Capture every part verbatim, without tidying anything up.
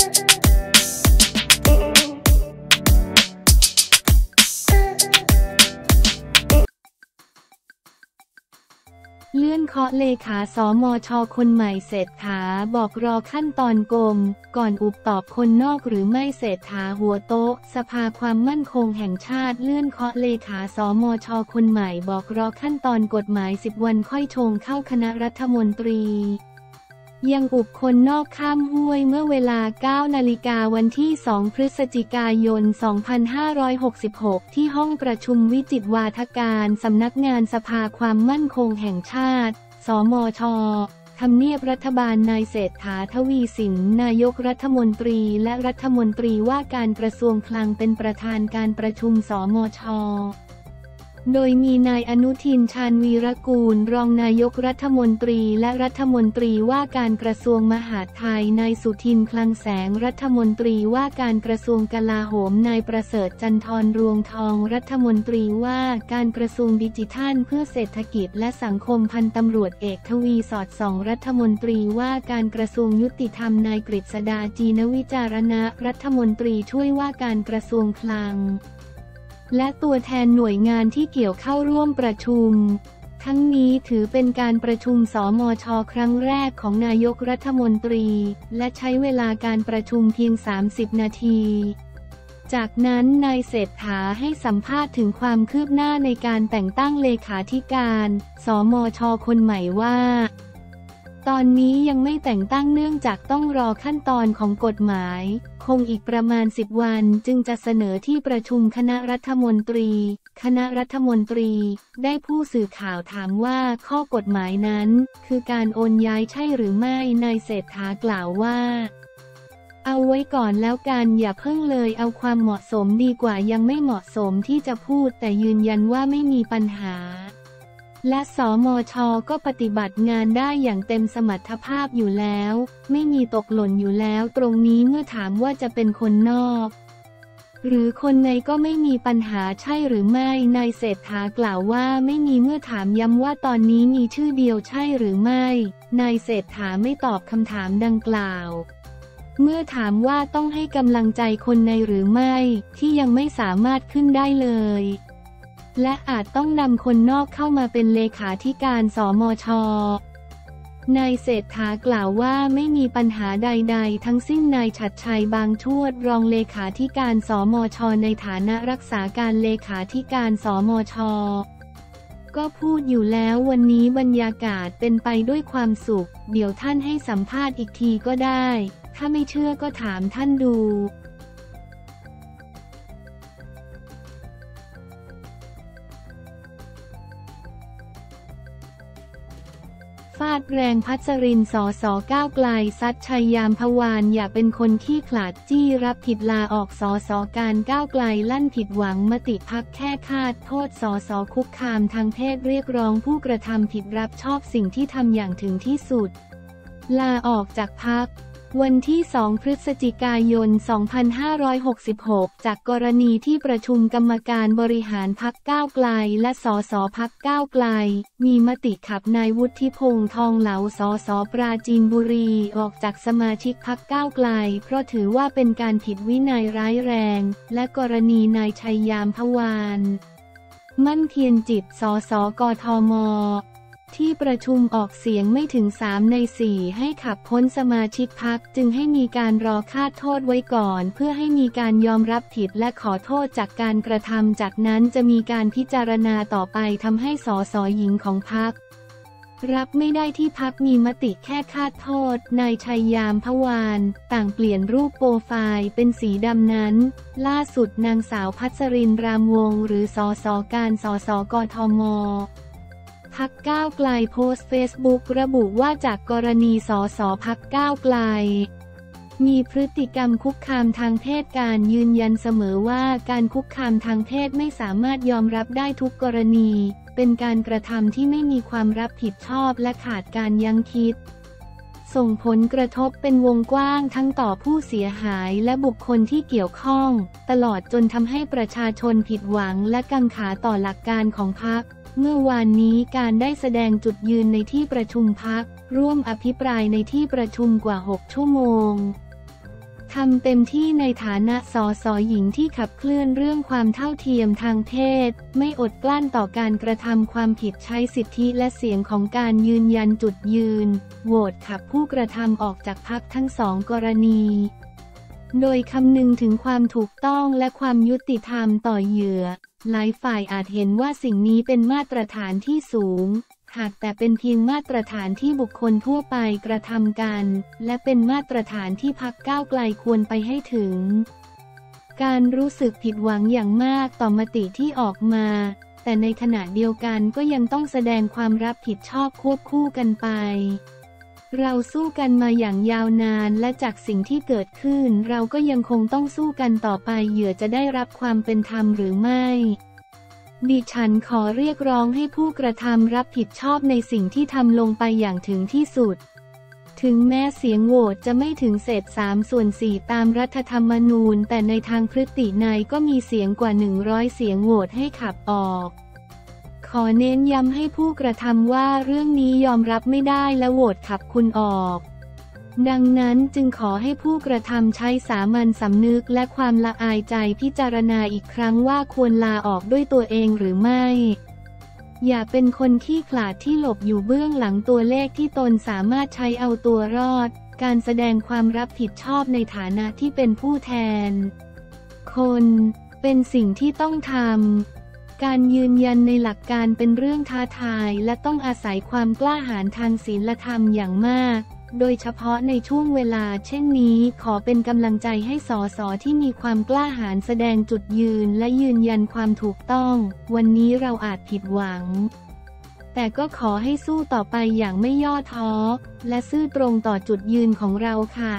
เลื่อนเคาะเลขาสมช.คนใหม่เศรษฐาบอกรอขั้นตอนกรมก่อนอุบตอบคนนอกหรือไม่เศรษฐาหัวโต๊ะสภาความมั่นคงแห่งชาติเลื่อนเคาะเลขาสมช.คนใหม่บอกรอขั้นตอนกฎหมายสิบวันค่อยชงเข้าคณะรัฐมนตรียังอุบคนนอกข้ามห้วยเมื่อเวลา เก้านาฬิกาวันที่ สองพฤศจิกายน สองพันห้าร้อยหกสิบหก ที่ห้องประชุมวิจิตรวาทการสำนักงานสภาความมั่นคงแห่งชาติ สมช.ทำเนียบรัฐบาลนายเศรษฐา ทวีสินนายกรัฐมนตรีและรัฐมนตรีว่าการกระทรวงคลังเป็นประธานการประชุมสมช.โดยมีนายอนุทิน ชาญวีรกูลรองนายกรัฐมนตรีและรัฐมนตรีว่าการกระทรวงมหาดไทยนายสุทินคลังแสงรัฐมนตรีว่าการกระทรวงกลาโหมนายประเสริฐจันทรรวงทองรัฐมนตรีว่าการกระทรวงดิจิทัลเพื่อเศรษฐกิจและสังคมพันตำรวจเอกทวีสอดส่องรัฐมนตรีว่าการกระทรวงยุติธรรมนายกฤษดาจีนวิจารณะรัฐมนตรีช่วยว่าการกระทรวงคลังและตัวแทนหน่วยงานที่เกี่ยวเข้าร่วมประชุมทั้งนี้ถือเป็นการประชุมสมช.ครั้งแรกของนายกรัฐมนตรีและใช้เวลาการประชุมเพียงสามสิบนาทีจากนั้นนายเศรษฐาให้สัมภาษณ์ถึงความคืบหน้าในการแต่งตั้งเลขาธิการสมช.คนใหม่ว่าตอนนี้ยังไม่แต่งตั้งเนื่องจากต้องรอขั้นตอนของกฎหมายคงอีกประมาณสิบวันจึงจะเสนอที่ประชุมคณะรัฐมนตรีคณะรัฐมนตรีได้ผู้สื่อข่าวถามว่าข้อกฎหมายนั้นคือการโอนย้ายใช่หรือไม่นายเศรษฐากล่าวว่าเอาไว้ก่อนแล้วกันอย่าเพิ่งเลยเอาความเหมาะสมดีกว่ายังไม่เหมาะสมที่จะพูดแต่ยืนยันว่าไม่มีปัญหาและสมช.ก็ปฏิบัติงานได้อย่างเต็มสมรรถภาพอยู่แล้วไม่มีตกหล่นอยู่แล้วตรงนี้เมื่อถามว่าจะเป็นคนนอกหรือคนในก็ไม่มีปัญหาใช่หรือไม่นายเศรษฐากล่าวว่าไม่มีเมื่อถามย้ำว่าตอนนี้มีชื่อเดียวใช่หรือไม่นายเศรษฐาไม่ตอบคำถามดังกล่าวเมื่อถามว่าต้องให้กำลังใจคนในหรือไม่ที่ยังไม่สามารถขึ้นได้เลยและอาจต้องนำคนนอกเข้ามาเป็นเลขาธิการสมช.นายเศรษฐากล่าวว่าไม่มีปัญหาใดๆทั้งสิ้นนายฉัตรชัยบางชวดรองเลขาธิการสมช.ในฐานะรักษาการเลขาธิการสมช.ก็พูดอยู่แล้ววันนี้บรรยากาศเป็นไปด้วยความสุขเดี๋ยวท่านให้สัมภาษณ์อีกทีก็ได้ถ้าไม่เชื่อก็ถามท่านดูฟาดแรงพัชรินทร์ สส ก้าวไกลซัดชัยยามพวานอย่าเป็นคนขี้ขลาดจี้รับผิดลาออกสสการก้าวไกลลั่นผิดหวังมติพรรคแค่คาดโทษสสคุกคามทางเพศเรียกร้องผู้กระทำผิดรับชอบสิ่งที่ทำอย่างถึงที่สุดลาออกจากพรรควันที่ สองพฤศจิกายน สองพันห้าร้อยหกสิบหก จากกรณีที่ประชุมกรรมการบริหารพรรคก้าวไกลและสสพรรคก้าวไกลมีมติขับนายวุฒิพงษ์ทองเหลาสสปราจีนบุรีออกจากสมาชิกพรรคก้าวไกลเพราะถือว่าเป็นการผิดวินัยร้ายแรงและกรณีนายชัยยามพวานมั่นเทียนจิตสสกทมที่ประชุมออกเสียงไม่ถึงสามในสี่ให้ขับพ้นสมาชิกพรรคจึงให้มีการรอคาดโทษไว้ก่อนเพื่อให้มีการยอมรับผิดและขอโทษจากการกระทำจากนั้นจะมีการพิจารณาต่อไปทำให้สสหญิงของพรรครับไม่ได้ที่พรรคมีมติแค่คาดโทษนายชัยยามพวานต่างเปลี่ยนรูปโปรไฟล์เป็นสีดำนั้นล่าสุดนางสาวพัชรินทร์รามวงศ์หรือสสการสสกทมพรรคก้าวไกลโพสต์เฟซบุ๊กระบุว่าจากกรณีสสพรรคก้าวไกลมีพฤติกรรมคุกคามทางเพศการยืนยันเสมอว่าการคุกคามทางเพศไม่สามารถยอมรับได้ทุกกรณีเป็นการกระทำที่ไม่มีความรับผิดชอบและขาดการยั้งคิดส่งผลกระทบเป็นวงกว้างทั้งต่อผู้เสียหายและบุคคลที่เกี่ยวข้องตลอดจนทำให้ประชาชนผิดหวังและกังขาต่อหลักการของพรรคเมื่อวานนี้การได้แสดงจุดยืนในที่ประชุมพรรคร่วมอภิปรายในที่ประชุมกว่าหกชั่วโมงทำเต็มที่ในฐานะสสหญิงที่ขับเคลื่อนเรื่องความเท่าเทียมทางเพศไม่อดกลั้นต่อการกระทำความผิดใช้สิทธิและเสียงของการยืนยันจุดยืนโหวตขับผู้กระทำออกจากพรรคทั้งสองกรณีโดยคำนึงถึงความถูกต้องและความยุติธรรมต่อเหยื่อหลายฝ่ายอาจเห็นว่าสิ่งนี้เป็นมาตรฐานที่สูงหากแต่เป็นเพียงมาตรฐานที่บุคคลทั่วไปกระทำกันและเป็นมาตรฐานที่พรรคก้าวไกลควรไปให้ถึงการรู้สึกผิดหวังอย่างมากต่อมติที่ออกมาแต่ในขณะเดียวกันก็ยังต้องแสดงความรับผิดชอบควบคู่กันไปเราสู้กันมาอย่างยาวนานและจากสิ่งที่เกิดขึ้นเราก็ยังคงต้องสู้กันต่อไปเหยื่อจะได้รับความเป็นธรรมหรือไม่ดิฉันขอเรียกร้องให้ผู้กระทำรับผิดชอบในสิ่งที่ทำลงไปอย่างถึงที่สุดถึงแม้เสียงโหวตจะไม่ถึงเศษสามส่วนสี่ตามรัฐธรรมนูญแต่ในทางพฤตินัยก็มีเสียงกว่าหนึ่งร้อยเสียงโหวตให้ขับออกขอเน้นย้ำให้ผู้กระทำว่าเรื่องนี้ยอมรับไม่ได้และโหวตขับคุณออกดังนั้นจึงขอให้ผู้กระทำใช้สามัญสำนึกและความละอายใจพิจารณาอีกครั้งว่าควรลาออกด้วยตัวเองหรือไม่อย่าเป็นคนขี้ขลาดที่หลบอยู่เบื้องหลังตัวเลขที่ตนสามารถใช้เอาตัวรอดการแสดงความรับผิดชอบในฐานะที่เป็นผู้แทนคนเป็นสิ่งที่ต้องทำการยืนยันในหลักการเป็นเรื่องท้าทายและต้องอาศัยความกล้าหาญทางศีลธรรมอย่างมากโดยเฉพาะในช่วงเวลาเช่นนี้ขอเป็นกำลังใจให้สสที่มีความกล้าหาญแสดงจุดยืนและยืนยันความถูกต้องวันนี้เราอาจผิดหวังแต่ก็ขอให้สู้ต่อไปอย่างไม่ย่อท้อและซื่อตรงต่อจุดยืนของเราค่ะ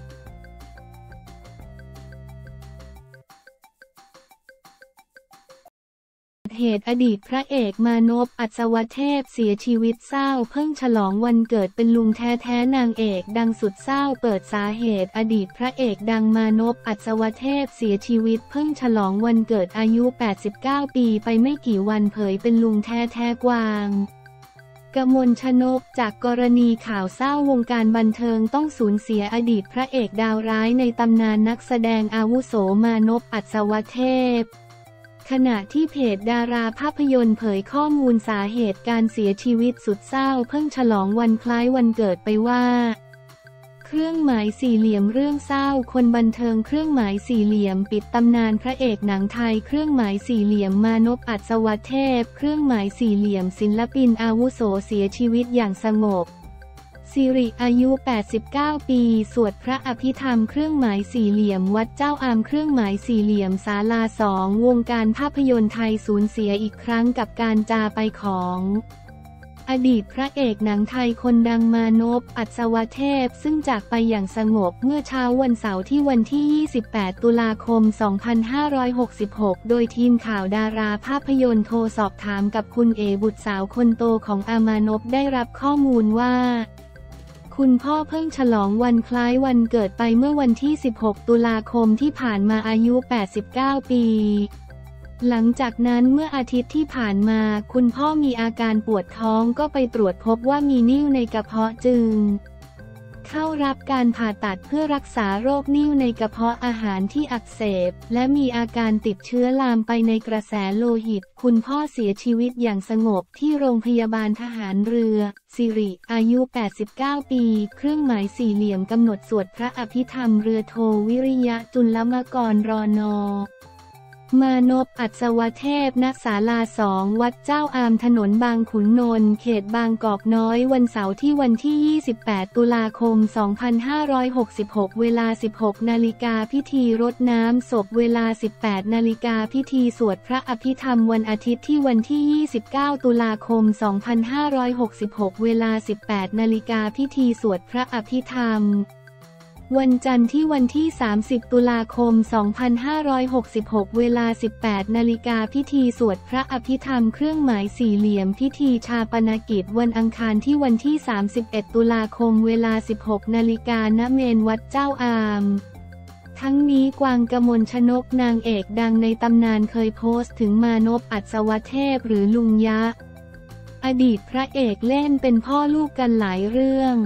เหตุอดีตพระเอกมานพ อัศวเทพเสียชีวิตเศร้าเพิ่งฉลองวันเกิดเป็นลุงแท้ๆนางเอกดังสุดเศร้าเปิดสาเหตุอดีตพระเอกดังมานพ อัศวเทพเสียชีวิตเพิ่งฉลองวันเกิดอายุแปดสิบเก้าปีไปไม่กี่วันเผยเป็นลุงแท้ๆกวางกมลชนกจากกรณีข่าวเศร้าวงการบันเทิงต้องสูญเสียอดีตพระเอกดาวร้ายในตำนานนักแสดงอาวุโสมานพ อัศวเทพขณะที่เพจดาราภาพยนตร์เผยข้อมูลสาเหตุการเสียชีวิตสุดเศร้าเพิ่งฉลองวันคล้ายวันเกิดไปว่าเครื่องหมายสี่เหลี่ยมเรื่องเศร้าคนบันเทิงเครื่องหมายสี่เหลี่ยมปิดตำนานพระเอกหนังไทยเครื่องหมายสี่เหลี่ยมมานพ อัศวเทพเครื่องหมายสี่เหลี่ยมศิลปินอาวุโสเสียชีวิตอย่างสงบสิริอายุแปดสิบเก้าปีสวดพระอภิธรรมเครื่องหมายสี่เหลี่ยมวัดเจ้าอามเครื่องหมายสี่เหลี่ยมศาลาสองวงการภาพยนตร์ไทยสูญเสียอีกครั้งกับการจาไปของอดีตพระเอกหนังไทยคนดังมานพ อัศวเทพซึ่งจากไปอย่างสงบเมื่อเช้าวันเสาร์ที่วันที่ยี่สิบแปดตุลาคมสองพันห้าร้อยหกสิบหกโดยทีมข่าวดาราภาพยนตร์โทรสอบถามกับคุณเอบุตรสาวคนโตของอามานพได้รับข้อมูลว่าคุณพ่อเพิ่งฉลองวันคล้ายวันเกิดไปเมื่อวันที่สิบหกตุลาคมที่ผ่านมาอายุแปดสิบเก้าปีหลังจากนั้นเมื่ออาทิตย์ที่ผ่านมาคุณพ่อมีอาการปวดท้องก็ไปตรวจพบว่ามีนิ่วในกระเพาะจึงเข้ารับการผ่าตัดเพื่อรักษาโรคนิ่วในกระเพาะอาหารที่อักเสบและมีอาการติดเชื้อลามไปในกระแสโลหิตคุณพ่อเสียชีวิตอย่างสงบที่โรงพยาบาลทหารเรือสิริอายุแปดสิบเก้าปีเครื่องหมายสี่เหลี่ยมกำหนดสวดพระอภิธรรมเรือโทวิริยะจุลมกรรนมานพ อัศวเทพณศาลาสองวัดเจ้าอามถนนบางขุนนนท์เขตบางกอกน้อยวันเสาร์ที่วันที่ยี่สิบแปดตุลาคมสองพันห้าร้อยหกสิบหกเวลาสิบหกนาฬิกาพิธีรดน้ำศพเวลาสิบแปดนาฬิกาพิธีสวดพระอภิธรรมวันอาทิตย์ที่วันที่ยี่สิบเก้าตุลาคมสองพันห้าร้อยหกสิบหกเวลาสิบแปดนาฬิกาพิธีสวดพระอภิธรรมวันจันทร์ที่วันที่สามสิบตุลาคมสองพันห้าร้อยหกสิบหกเวลาสิบแปดนาฬิกาพิธีสวดพระอภิธรรมเครื่องหมายสี่เหลี่ยมพิธีชาปนกิจวันอังคารที่วันที่สามสิบเอ็ดตุลาคมเวลาสิบหกนาฬิกาณเมรุวัดเจ้าอามทั้งนี้กวางกมลชนกนางเอกดังในตำนานเคยโพสต์ถึงมานพ อัศวเทพหรือลุงยะอดีตพระเอกเล่นเป็นพ่อลูกกันหลายเรื่อง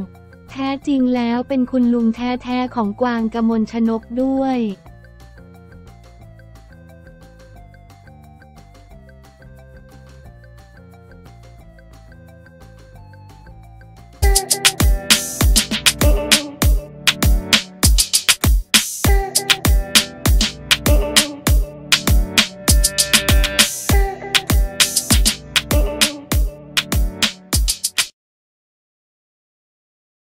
แท้จริงแล้วเป็นคุณลุงแท้ๆของกวางกมลชนกด้วย